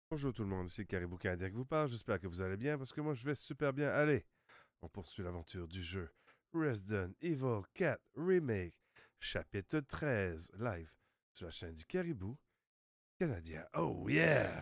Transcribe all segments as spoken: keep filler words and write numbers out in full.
Bonjour tout le monde, ici Caribou Canadien qui vous parle. J'espère que vous allez bien parce que moi je vais super bien. Allez, on poursuit l'aventure du jeu Resident Evil quatre Remake, chapitre treize, live sur la chaîne du Caribou Canadien. Oh yeah!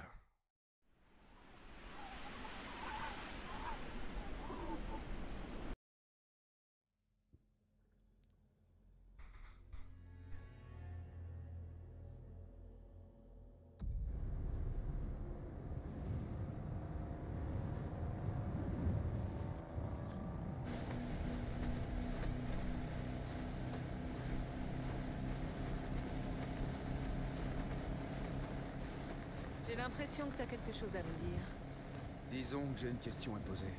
J'ai l'impression que t'as quelque chose à me dire. Disons que j'ai une question à poser.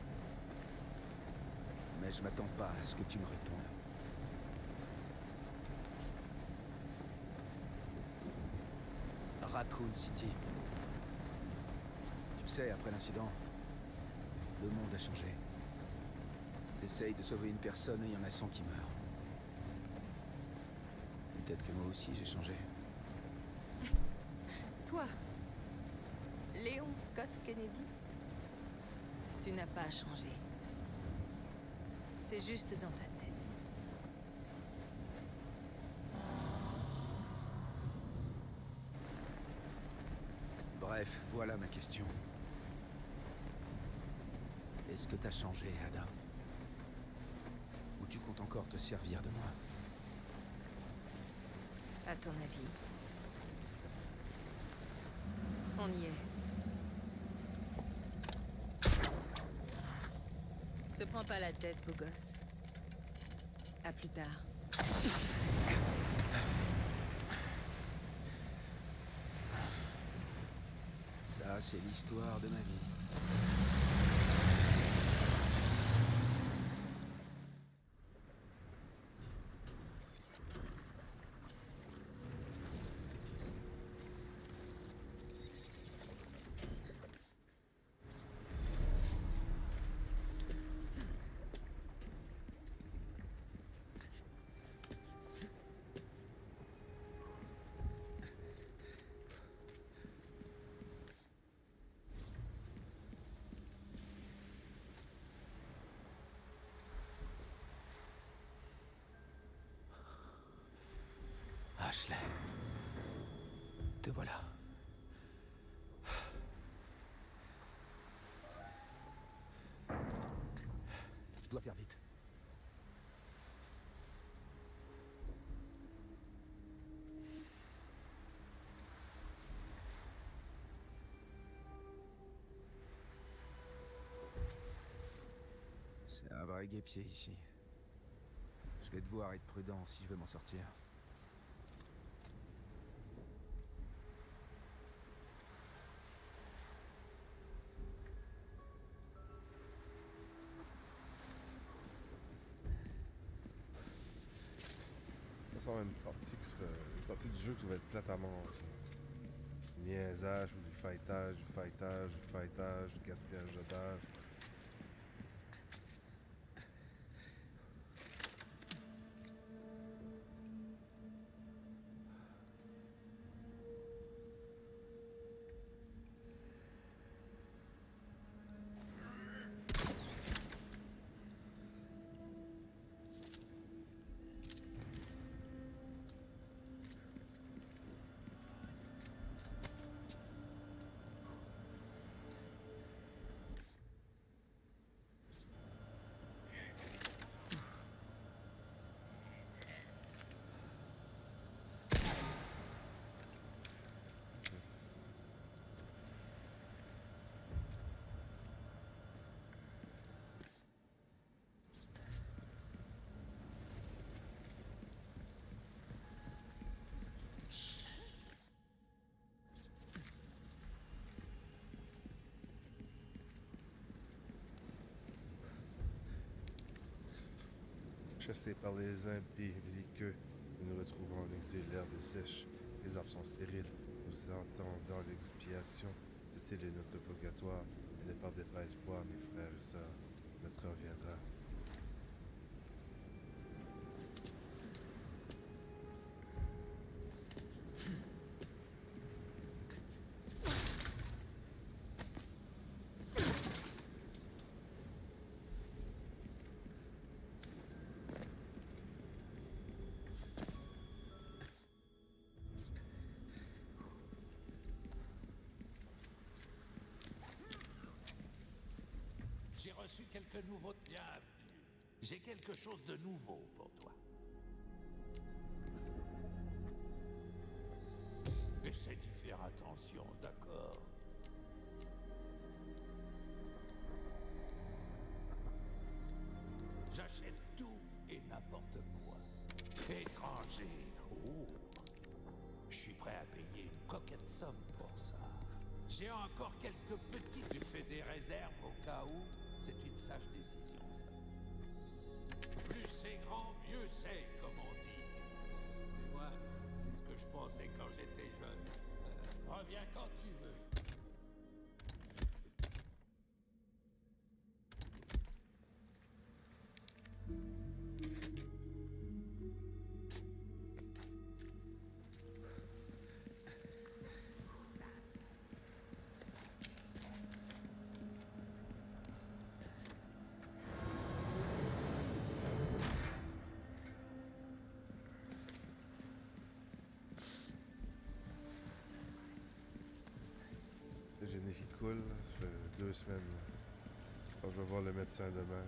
Mais je m'attends pas à ce que tu me répondes. Raccoon City. Tu sais, après l'incident, le monde a changé. T'essayes de sauver une personne et il y en a cent qui meurent. Peut-être que moi aussi j'ai changé. Toi, Léon Scott Kennedy, tu n'as pas changé. C'est juste dans ta tête. Bref, voilà ma question. Est-ce que t'as changé, Ada? Ou tu comptes encore te servir de moi? À ton avis? On y est. Te prends pas la tête, beau gosse. À plus tard. Ça, c'est l'histoire de ma vie. Ashley. Te voilà. Je dois faire vite. C'est un vrai guêpier ici. Je vais devoir être prudent si je veux m'en sortir. Ça semble une partie, qui sera, une partie du jeu qui va être plate à mort. Ça. Niaisage, du fightage, du fightage, du fightage, du gaspillage de terre. Chassés par les impies belliqueux, nous nous retrouvons en exil, l'herbe est sèche, les arbres sont stériles. Nous entrons dans l'expiation. Cette île est notre purgatoire, et ne perdez pas espoir, mes frères et sœurs. Notre heure viendra. de nouveau. Bienvenue. J'ai quelque chose de nouveau pour toi. Essaie d'y faire attention, d'accord? J'achète tout et n'importe quoi. Étranger, oh. Je suis prêt à payer une coquette somme pour ça. J'ai encore quelques petits. Tu fais des réserves au cas où. C'est une sage décision, ça. Plus c'est grand, mieux c'est, comme on dit. Mais moi, c'est ce que je pensais quand j'étais jeune. Euh, reviens quand tu veux. J'ai le nez qui coule, ça fait deux semaines. Je pense que je vais voir le médecin demain.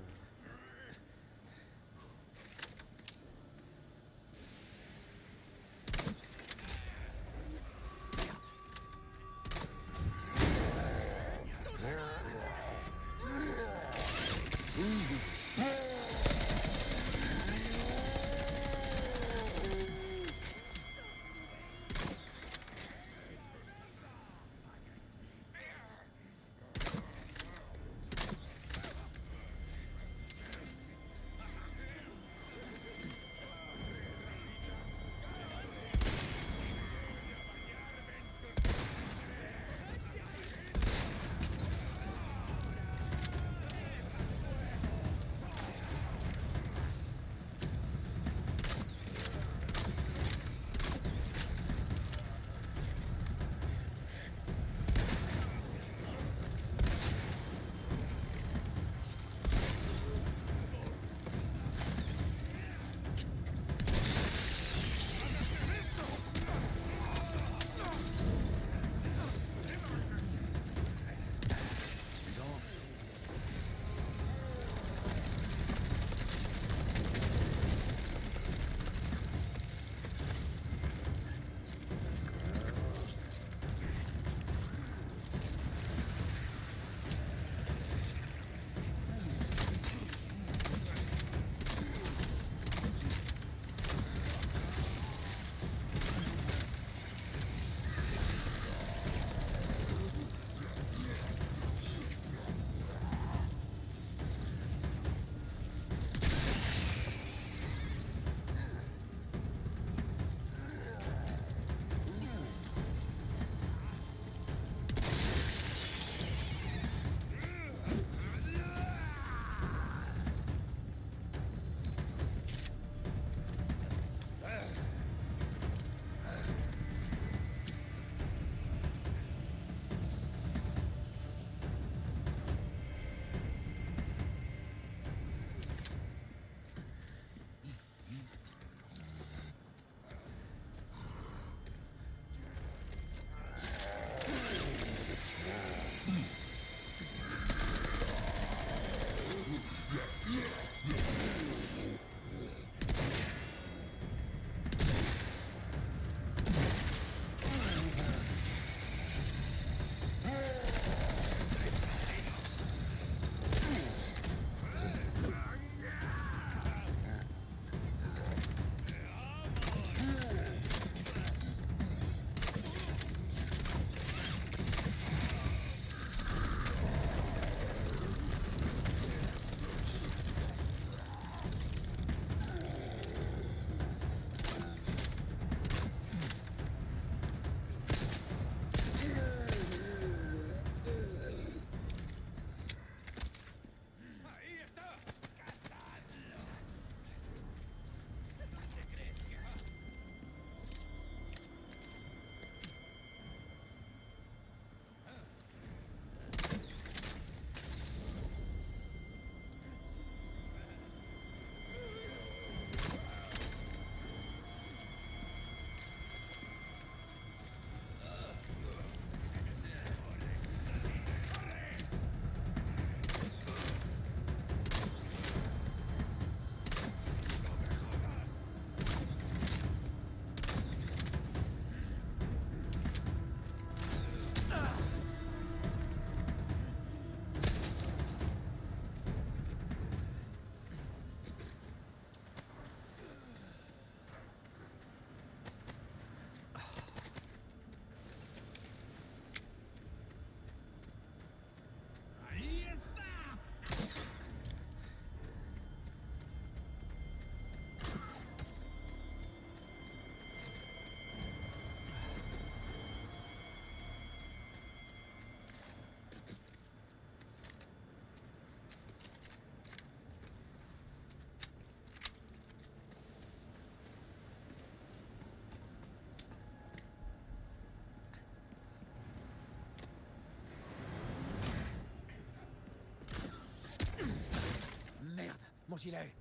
Mon gilet.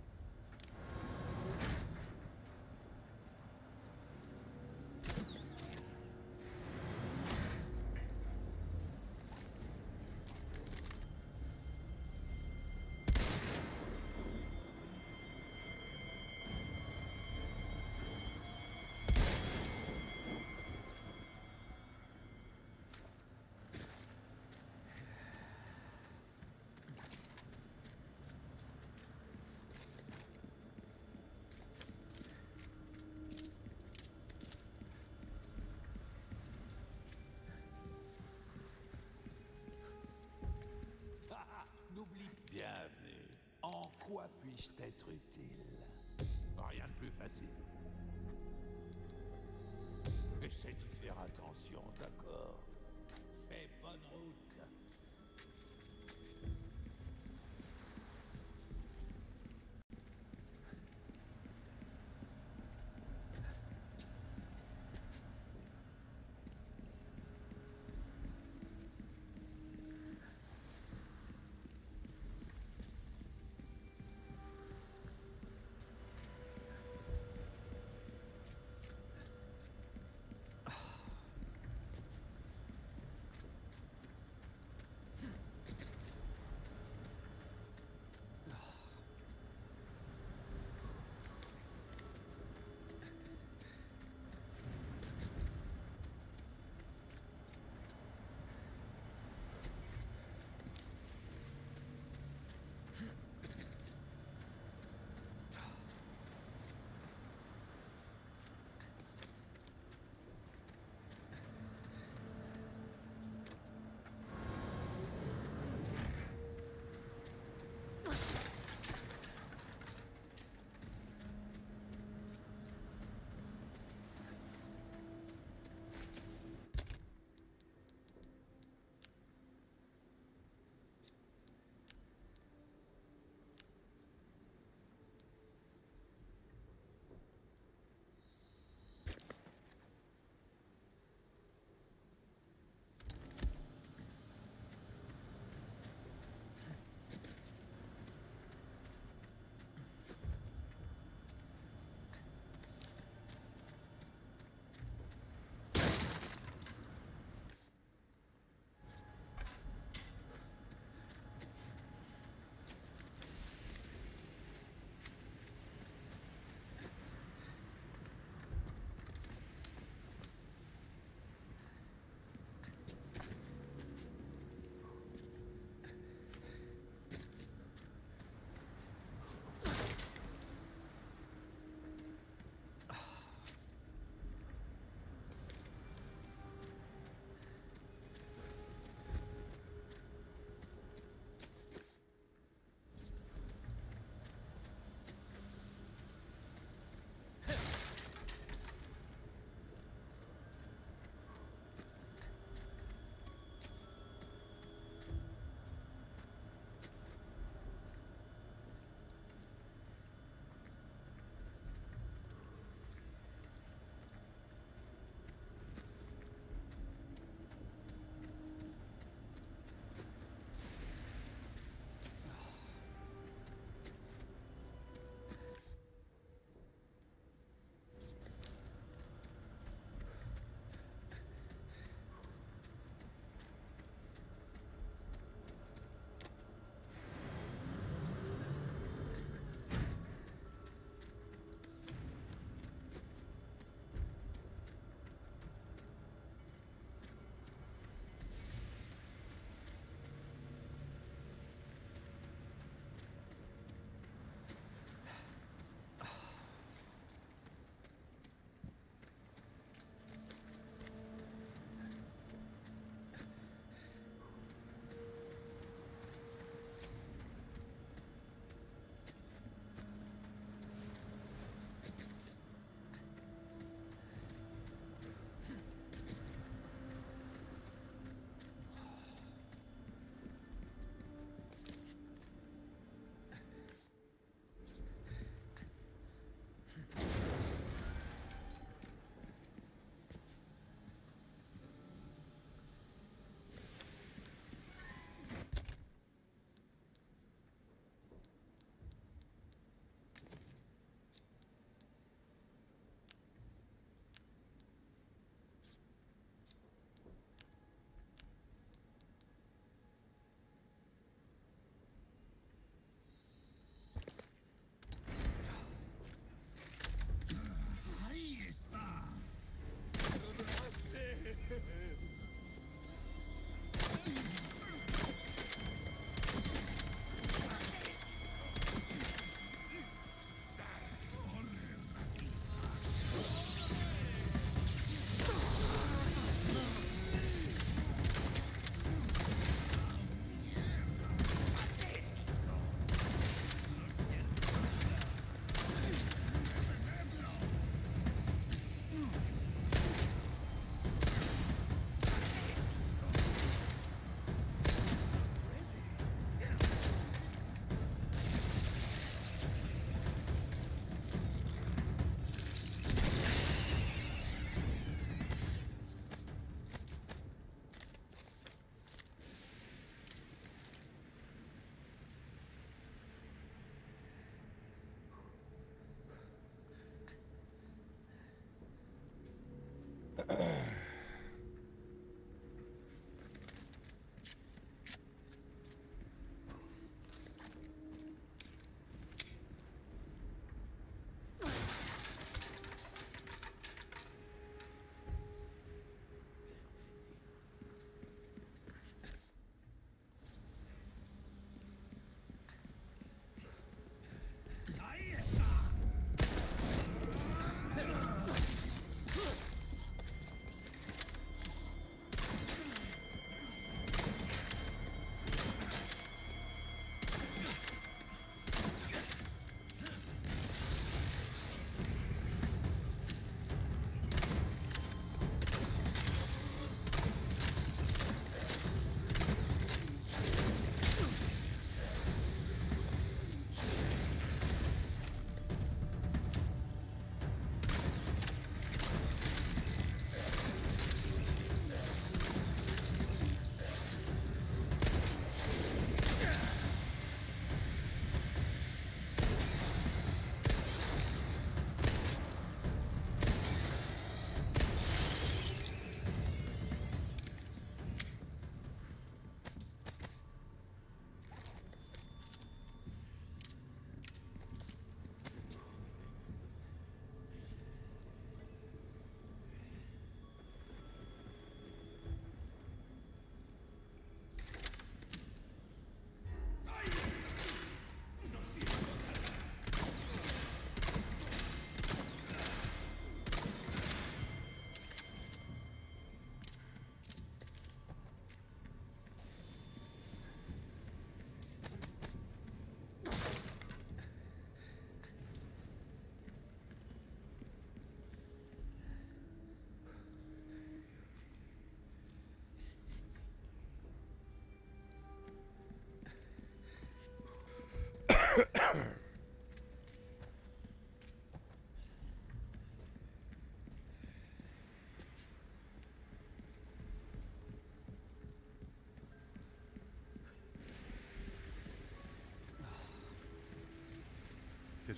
N'oublie bienvenue. En quoi puis-je t'être utile? Rien de plus facile. Essaie d'y faire attention, d'accord? Fais bonne route.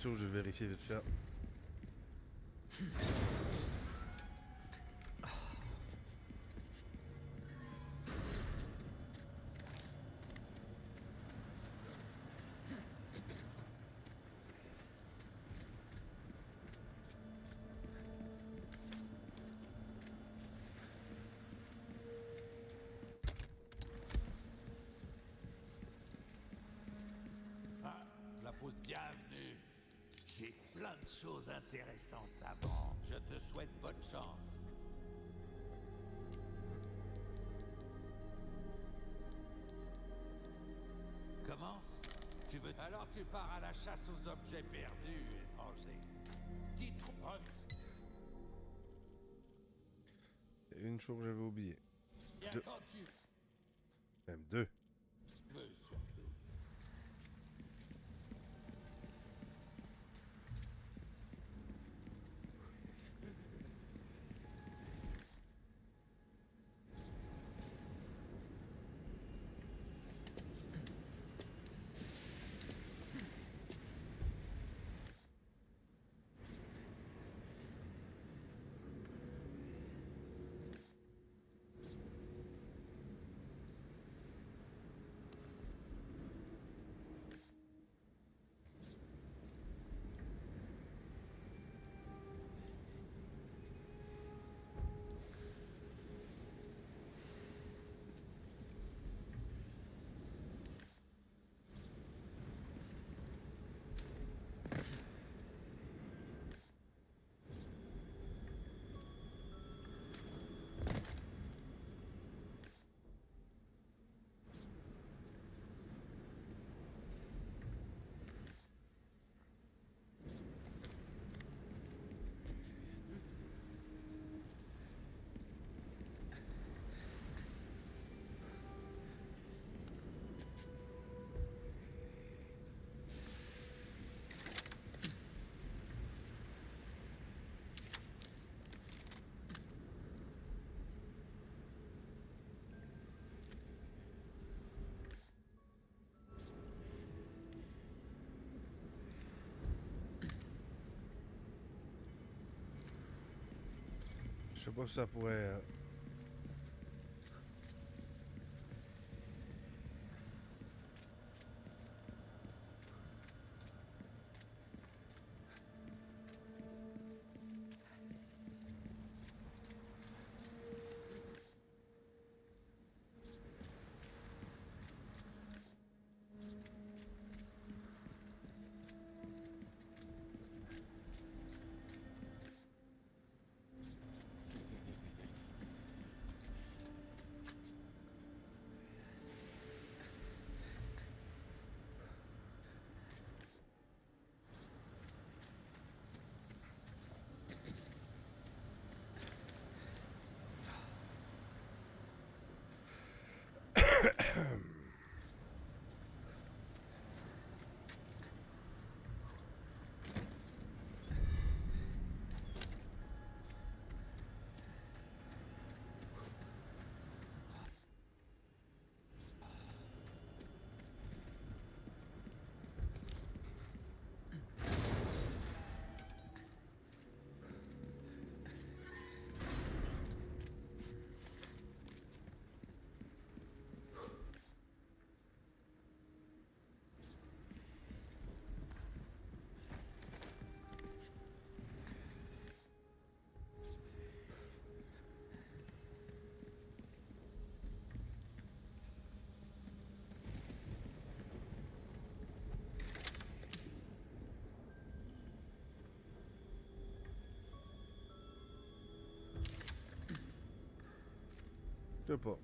chose, je vais vérifier vite fait. Ah, la pause bienvenue. J'ai plein de choses intéressantes à vendre. Je te souhaite bonne chance. Comment? Tu veux... Alors tu pars à la chasse aux objets perdus, étranger. Dis-toi... Une chose que j'avais oubliée. Bien Deux. quand tu Même deux. veux, surtout. Je sais pas si ça pourrait... euh, Je sais pas.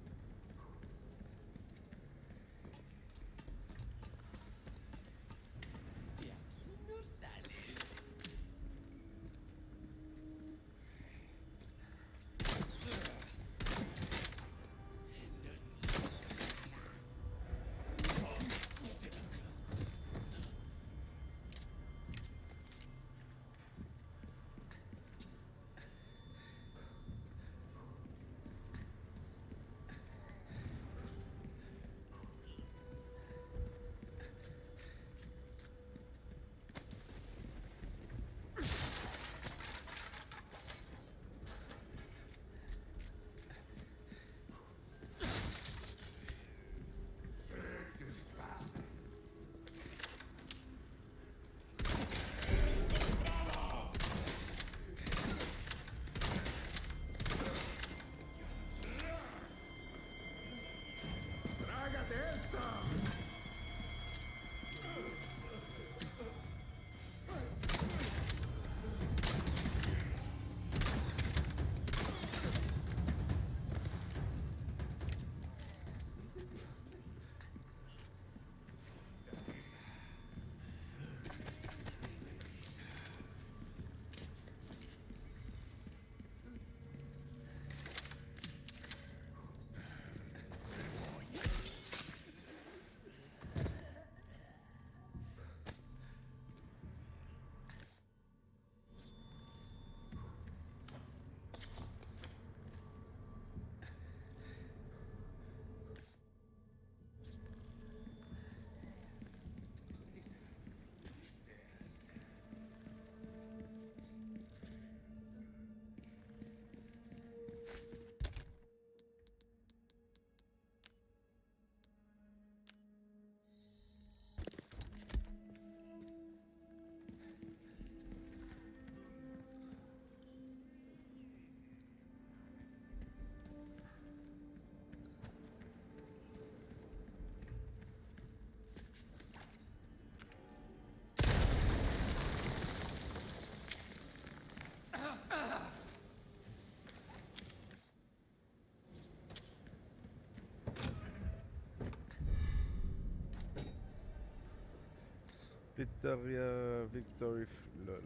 Victoria, Victory, lol.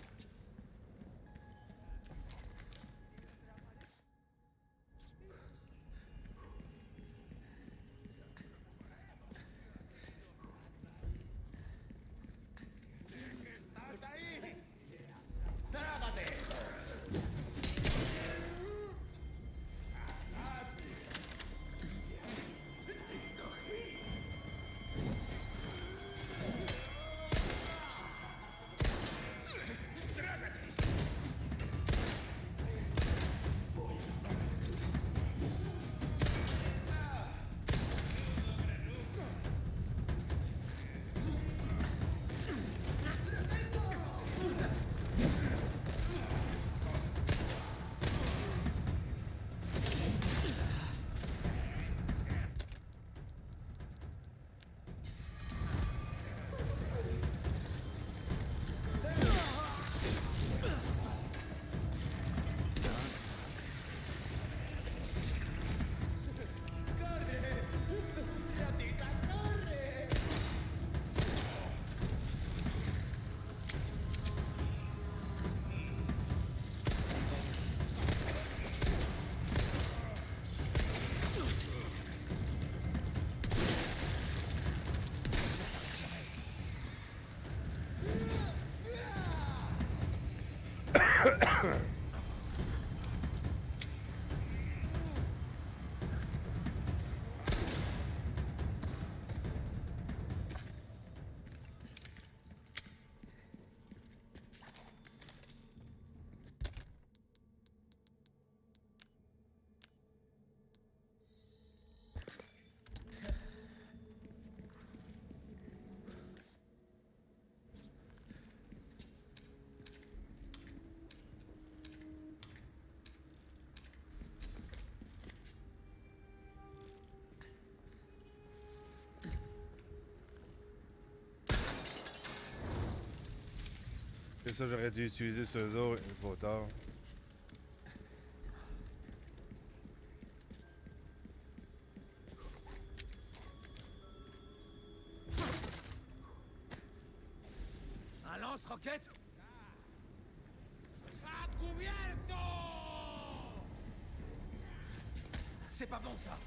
Et ça, j'aurais dû utiliser ce zoo trop tard. Un lance-roquette? C'est pas bon ça.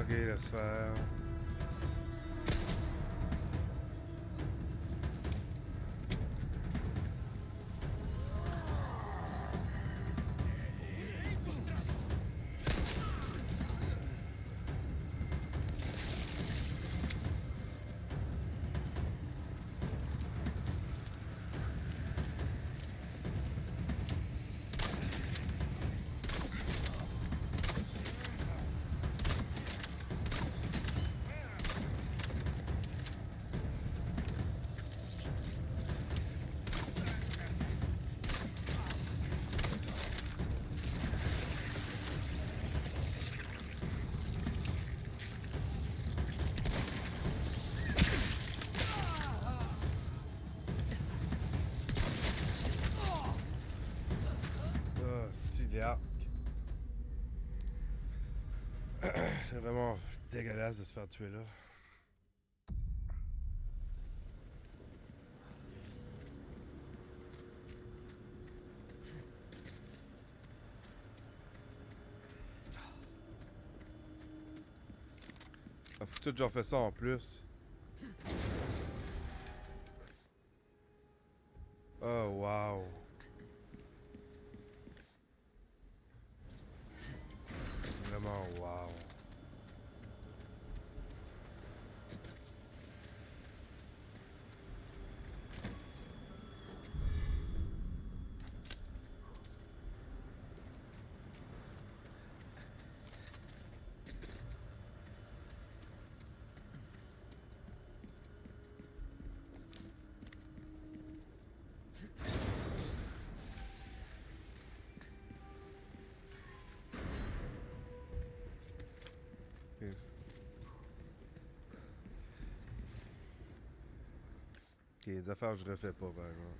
Ok, laisse faire. C'est vraiment dégueulasse de se faire tuer là. Ah, faut tout j'en fais ça en plus. Oh wow. Vraiment wow. Ok, les affaires je refais pas par exemple.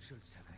Je le savais.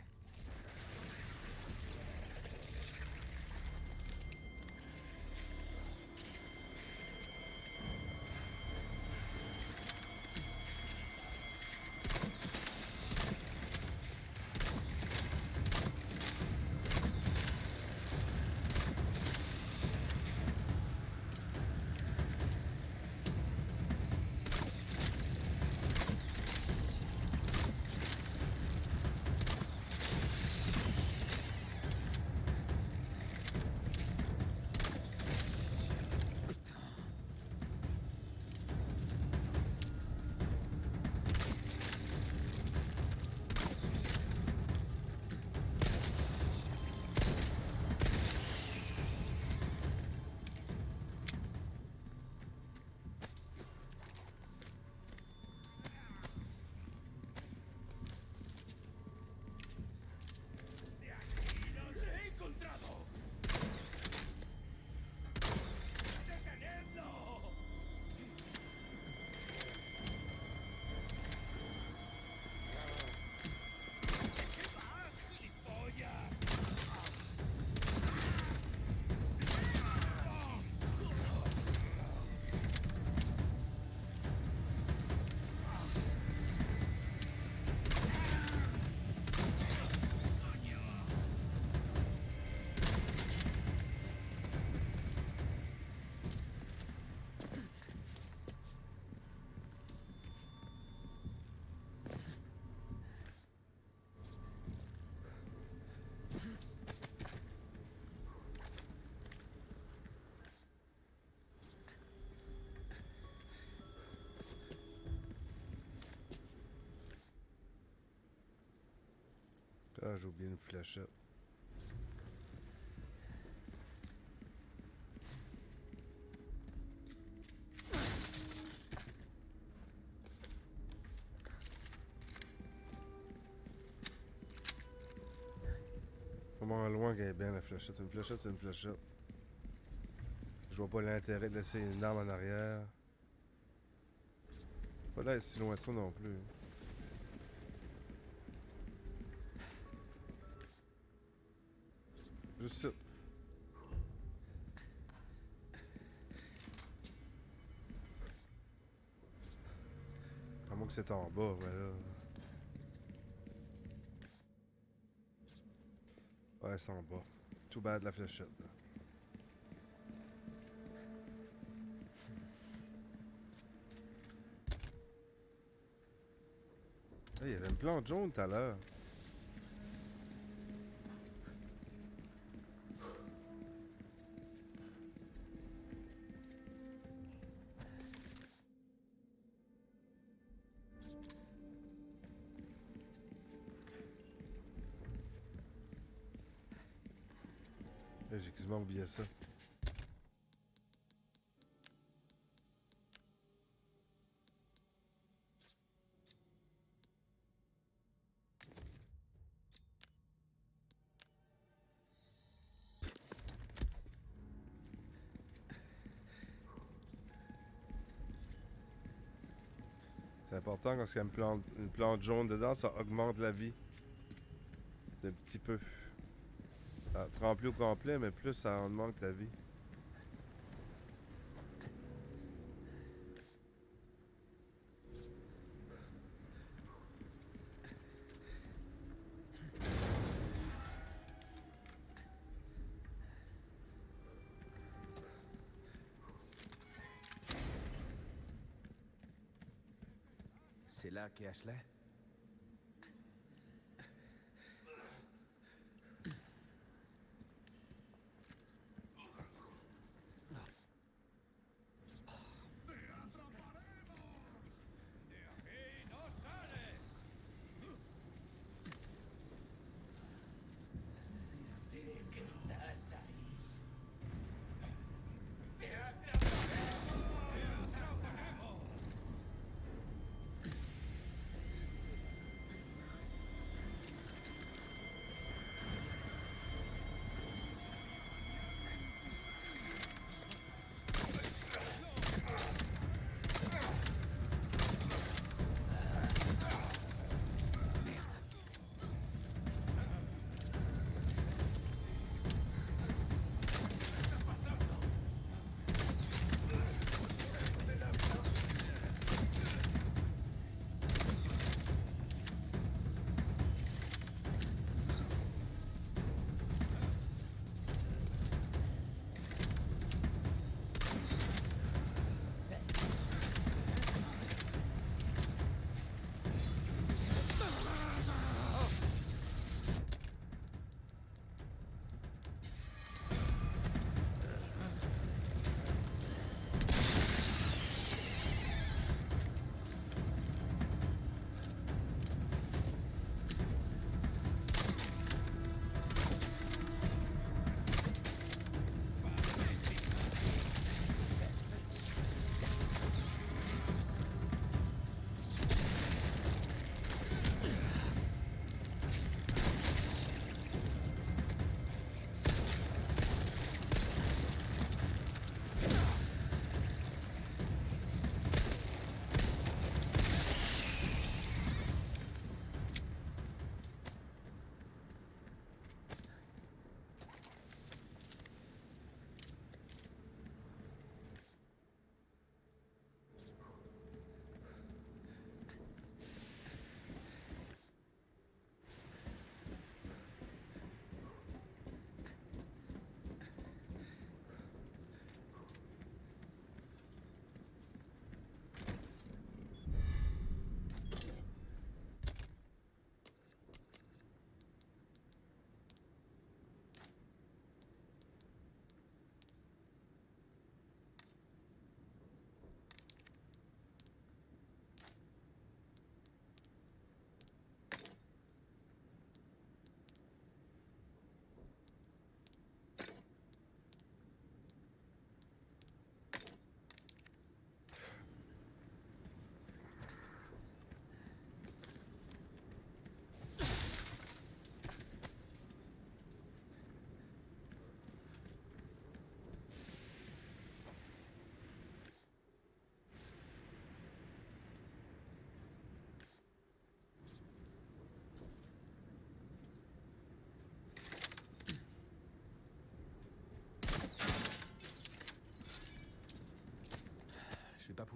Ah, j'ai oublié une fléchette. Comment loin qu'elle est bien la fléchette. Une fléchette, c'est une fléchette. Je vois pas l'intérêt de laisser une arme en arrière. Pas d'aller si loin de ça non plus. Juste ça. À moins que c'est en bas, voilà. Ouais, c'est en bas. Tout bad la fléchette. Là. Hey, il y avait une plante jaune tout à l'heure. Hey, j'ai quasiment oublié ça. C'est important quand il y a une plante, une plante jaune dedans, ça augmente la vie. Un petit peu. Ça te remplit au complet, mais plus ça augmente ta vie. C'est là qu'est Ashley?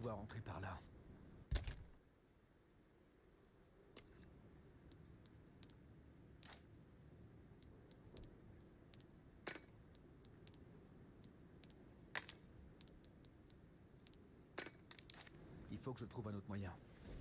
pouvoir entrer par là. Il faut que je trouve un autre moyen.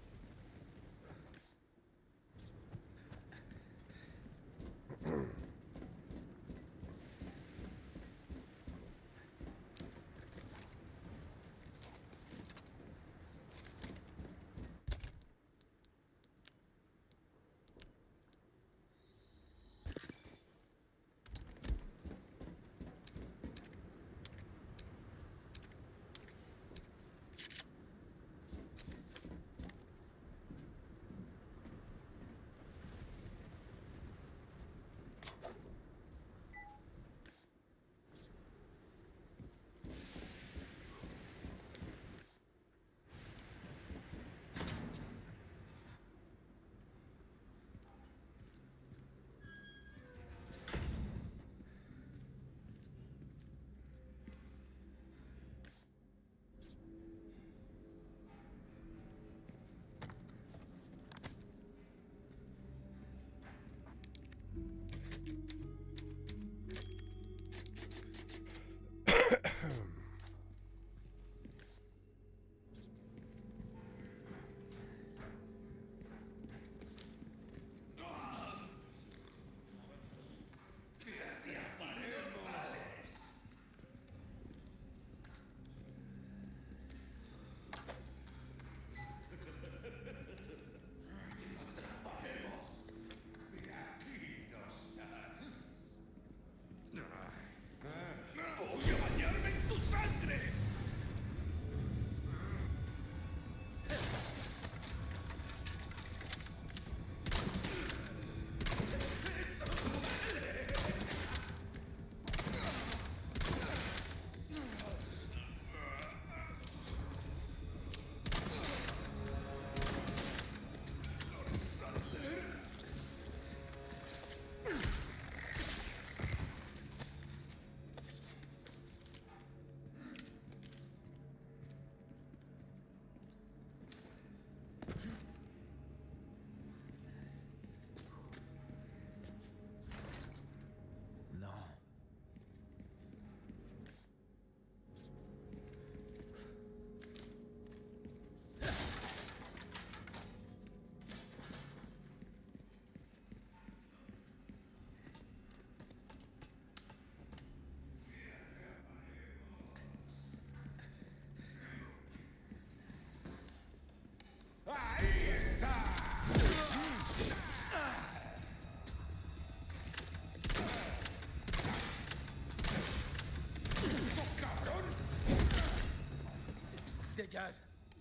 Dégage.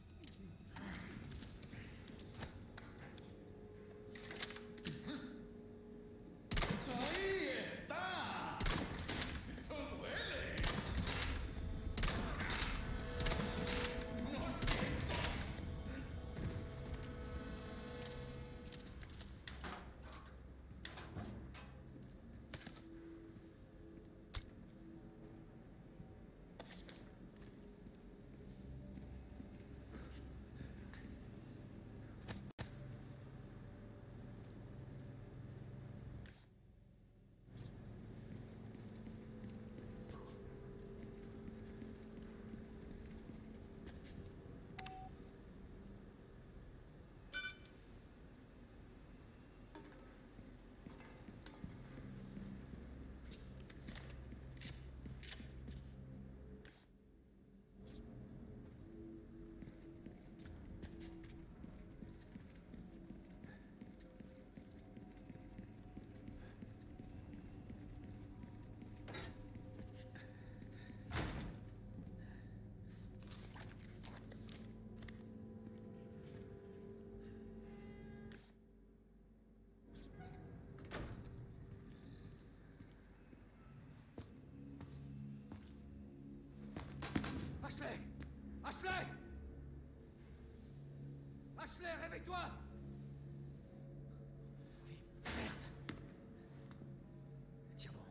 Ashley! Ashley! Ashley, réveille-toi! Oui, merde! Tiens bon.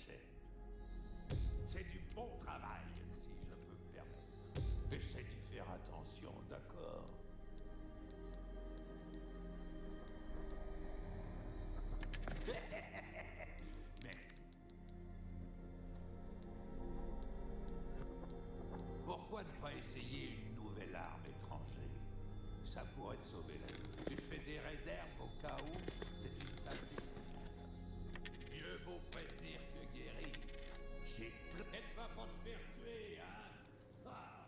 gâchette. C'est du bon travail, si je peux me permettre. Essaie d'y faire attention, d'accord? Merci. Pourquoi ne pas essayer une nouvelle arme étrangère? Ça pourrait te sauver la vie. Tu fais des réserves au cas où. C'est une sale décision, ça. Mieux vaut prévenir que guérir. J'ai pl- Elle va pas te faire tuer, hein? Ah.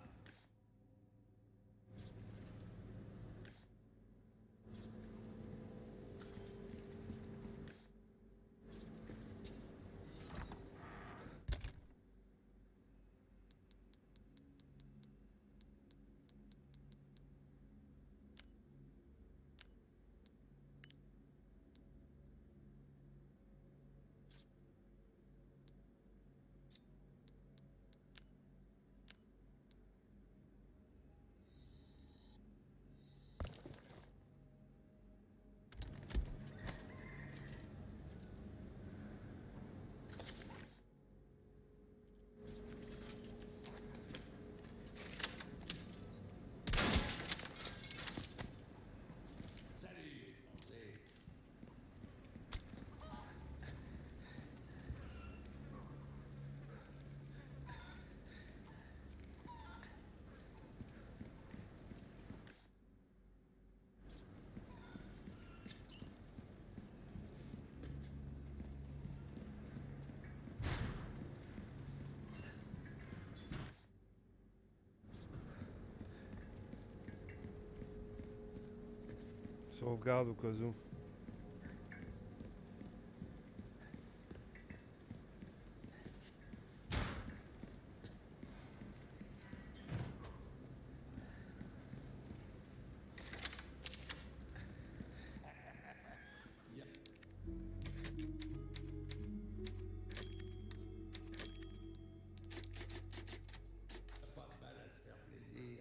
Salut, étranger. Sauvegarde au cas où. Pas de mal à se faire plaisir.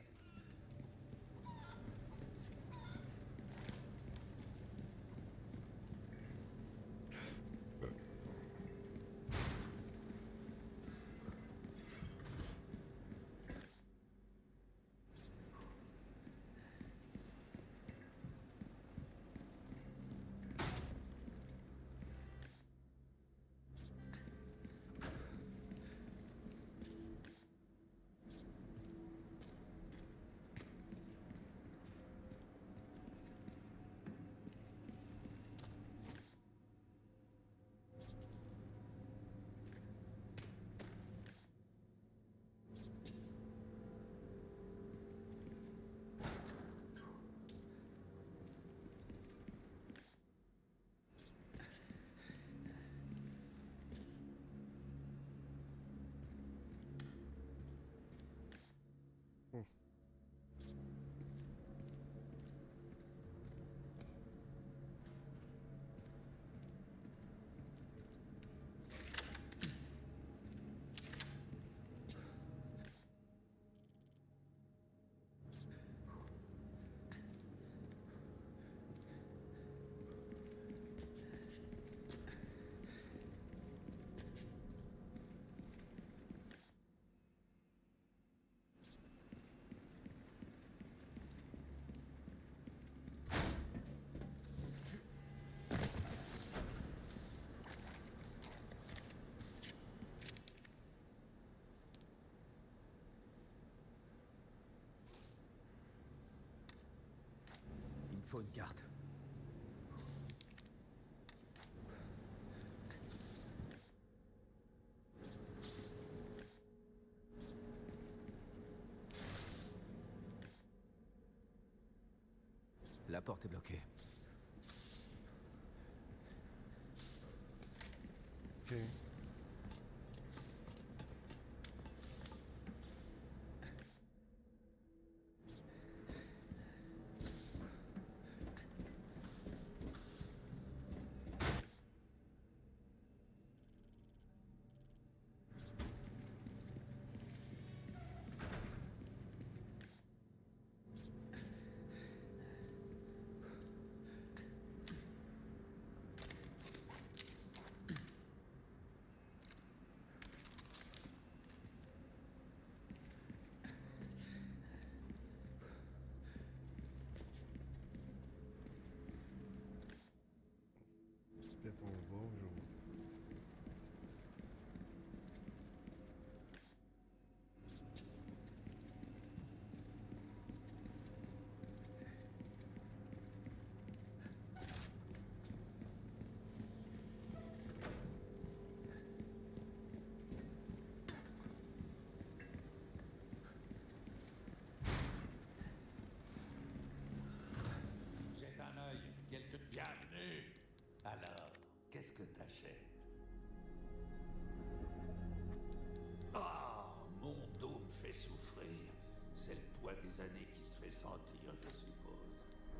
Il me faut une carte. La porte est bloquée. Ok. quelques années qui se fait sentir, je suppose.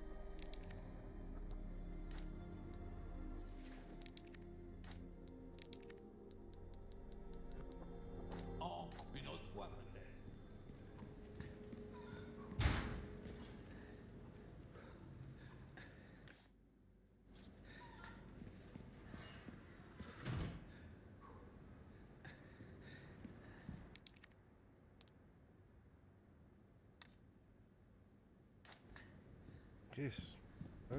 Encre, une autre fois peut-être. Chris. Ok.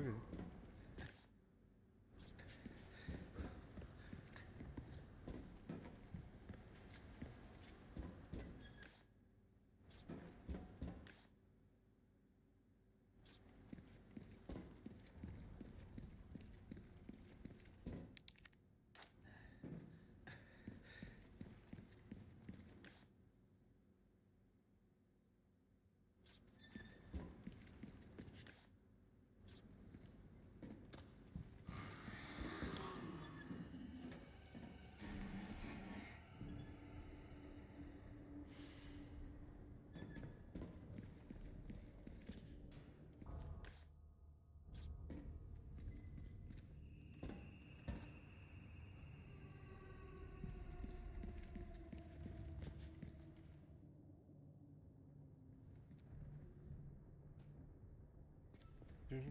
Mhm.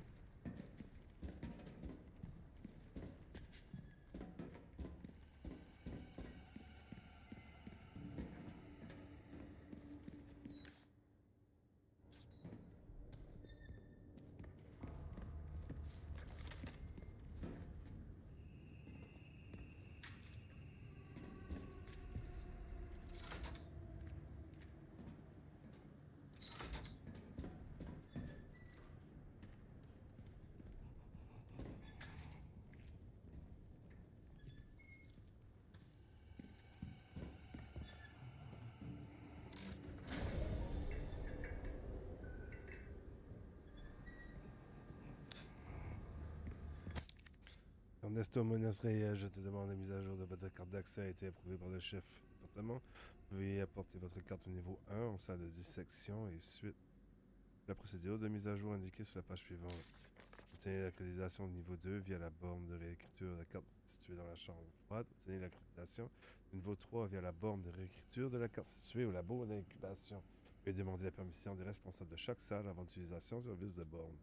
Ernesto Munoz Reyes, je te demande la mise à jour de votre carte d'accès a été approuvée par le chef du département. Veuillez apporter votre carte au niveau un en salle de dissection et suite la procédure de mise à jour indiquée sur la page suivante. Obtenez l'accréditation au niveau deux via la borne de réécriture de la carte située dans la chambre froide. Obtenez l'accréditation au niveau trois via la borne de réécriture de la carte située au labo d'incubation. Veuillez demander la permission des responsables de chaque salle avant l'utilisation du service de borne.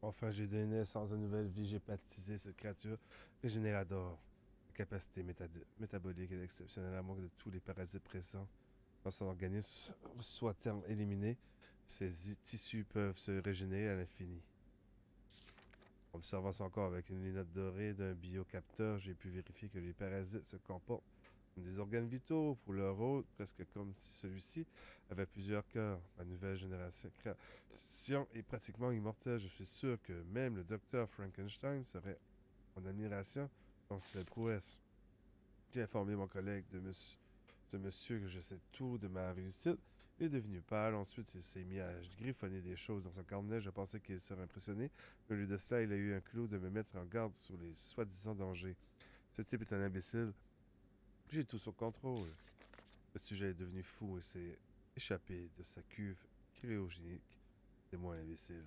Enfin, j'ai donné naissance à une nouvelle vie. J'ai baptisé cette créature régénérateur. La capacité méta- métabolique est exceptionnelle à moins que de tous les parasites présents dans son organisme soient à terme éliminés. Ces i- tissus peuvent se régénérer à l'infini. Observant son corps avec une lunette dorée d'un biocapteur, j'ai pu vérifier que les parasites se comportent comme des organes vitaux pour leur rôle, presque comme si celui-ci avait plusieurs cœurs. Ma nouvelle génération création est pratiquement immortelle. Je suis sûr que même le docteur Frankenstein serait en admiration dans cette prouesse. J'ai informé mon collègue de monsieur, de monsieur que je sais tout de ma réussite. Il est devenu pâle. Ensuite, il s'est mis à griffonner des choses dans son carnet. Je pensais qu'il serait impressionné. Mais au lieu de cela, il a eu un culot de me mettre en garde sur les soi-disant dangers. Ce type est un imbécile. J'ai tout sous contrôle. Le sujet est devenu fou et s'est échappé de sa cuve cryogénique. C'est moi l'imbécile.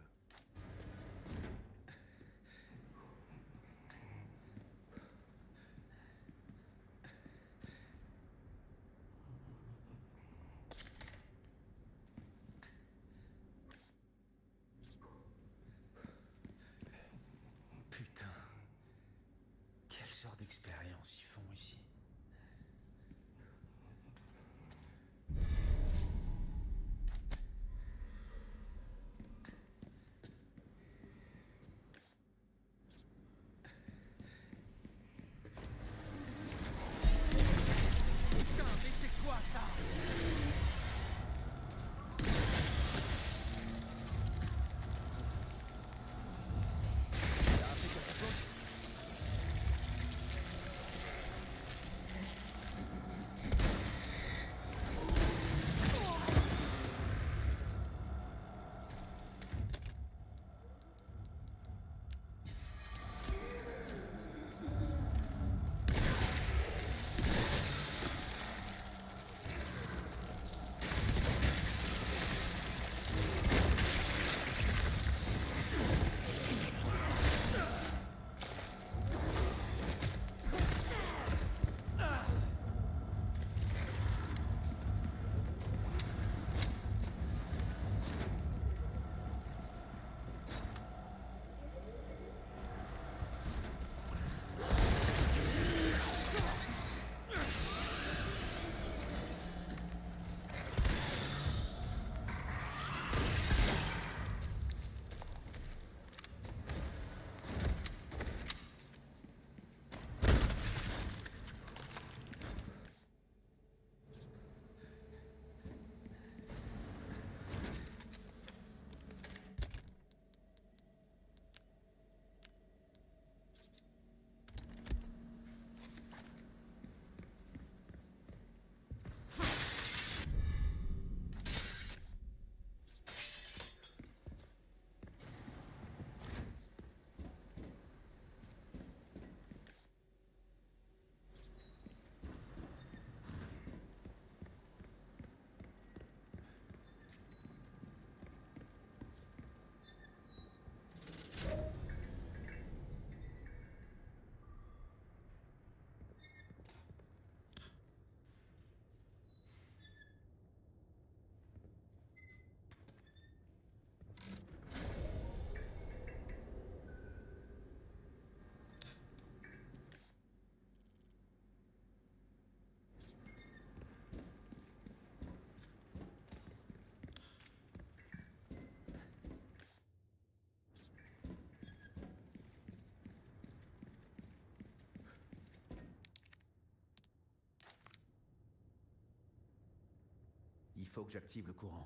Putain. Quelle sorte d'expérience ils font ici? Putain, mais c'est quoi ça? Il faut que j'active le courant.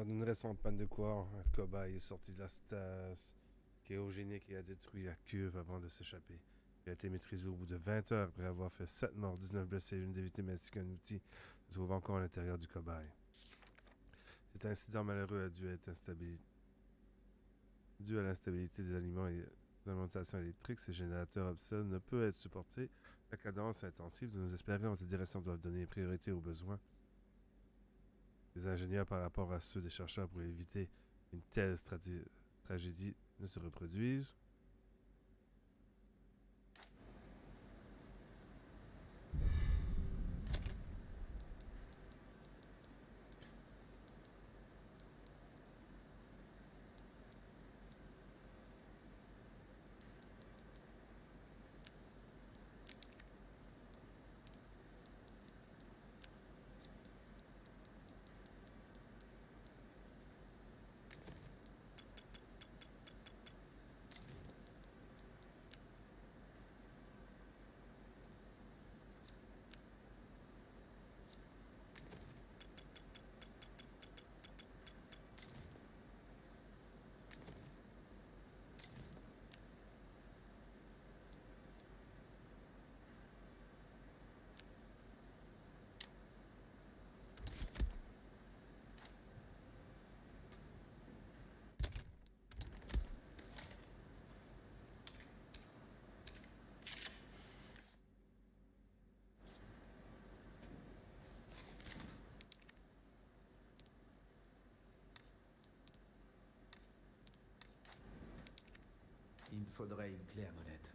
nous ne restons pas de quoi. Un cobaye est sorti de la stase cryogénique et a détruit la cuve avant de s'échapper. Il a été maîtrisé au bout de vingt heures après avoir fait sept morts, dix-neuf blessés et une des victimes ainsi qu'un outil se trouve encore à l'intérieur du cobaye. Cet incident malheureux a dû être instabilité. Dû à l'instabilité des aliments et de l'alimentation électrique, ces générateurs obsolètes ne peuvent être supportés. La cadence intensive de nos expériences dans cette direction doivent donner priorité aux besoins des ingénieurs par rapport à ceux des chercheurs pour éviter qu'une telle tragédie ne se reproduise. Il me faudrait une clé à molette.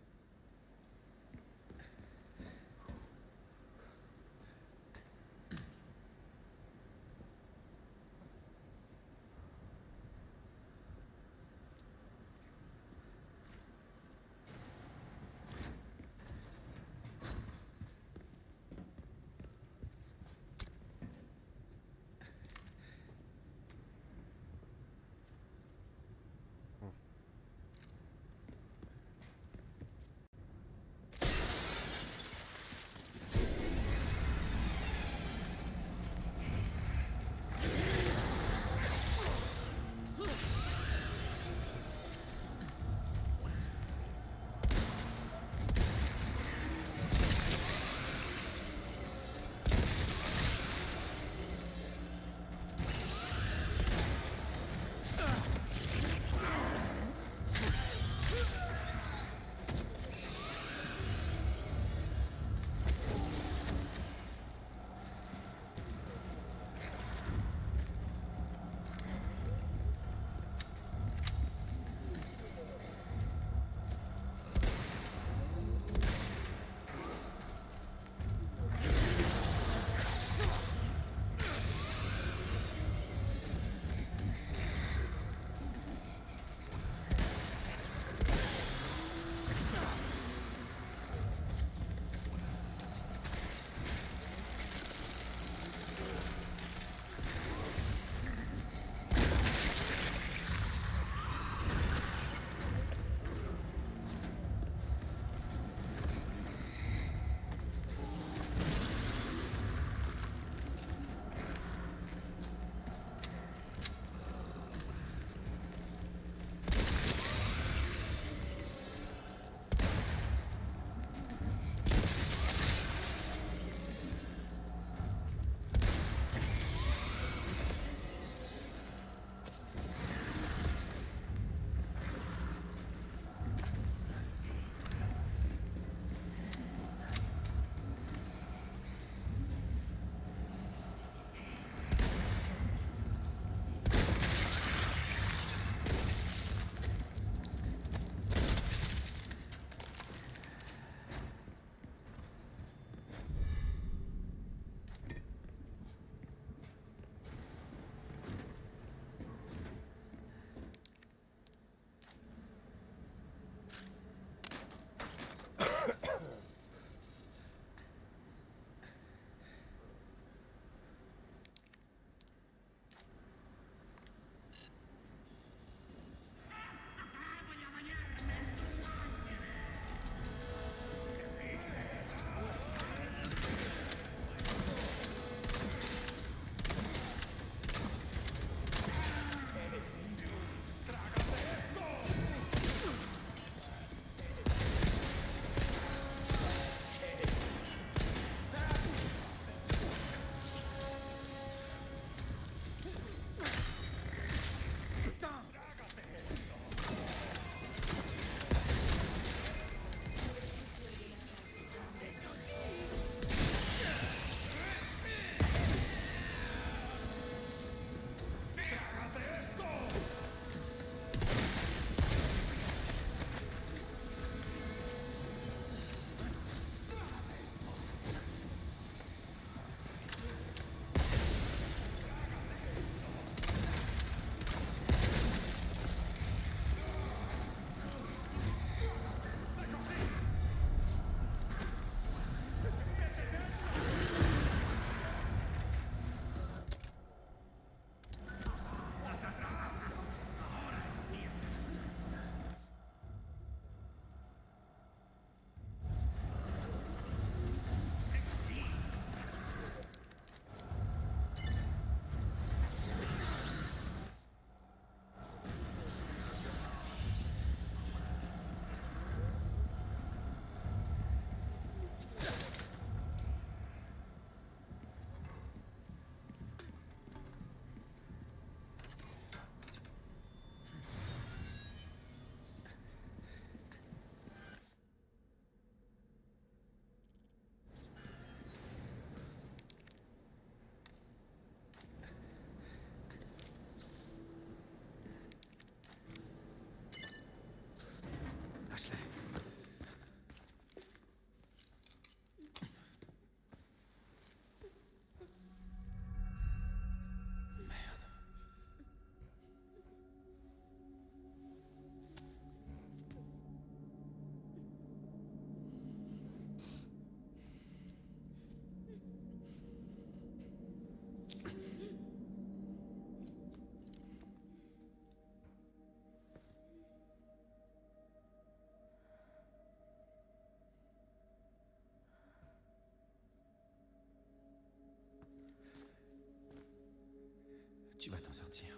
Tu vas t'en sortir.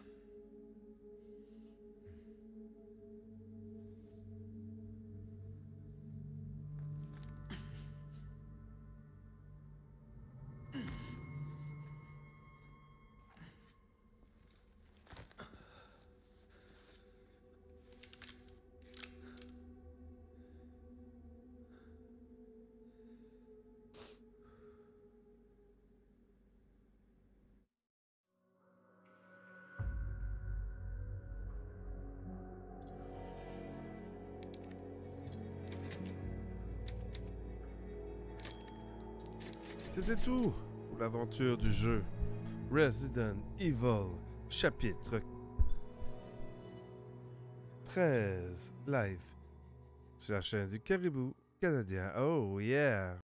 C'était tout pour l'aventure du jeu Resident Evil, chapitre treize, live sur la chaîne du Caribou Canadien. Oh yeah!